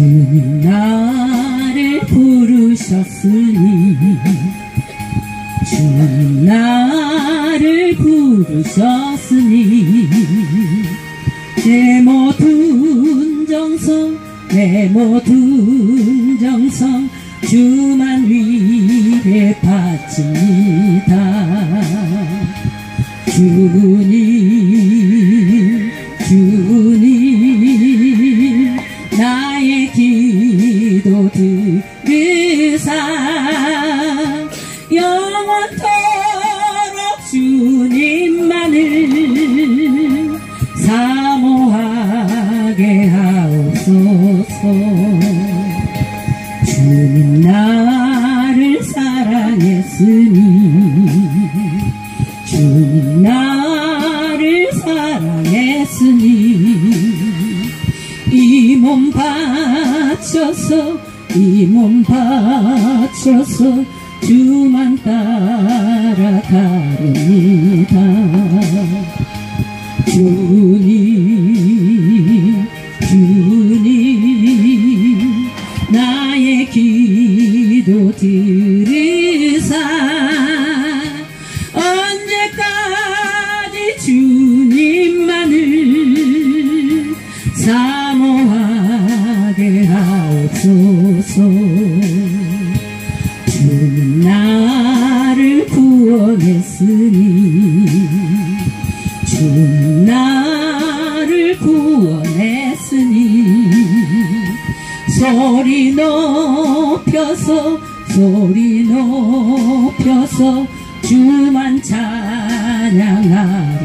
주님 나를 부르셨으니 주님 나를 부르셨으니 내 모든 정성 내 모든 정성 주만 위해 바칩니다. 주님 주님 나의 기도 들으사 영원토록 주님만을 사모하게 하옵소서. 주님 나를 사랑했으니 주님 나를 사랑했으니 이 몸 바쳐서 주만 따라가렵니다. 주님 주님 나의 기도 들으사 언제까지 주님만을 사모하게 하옵소서. 주님 나를 구원했으니 주님 나를 구원했으니 소리 높여서 주만 찬양하리라.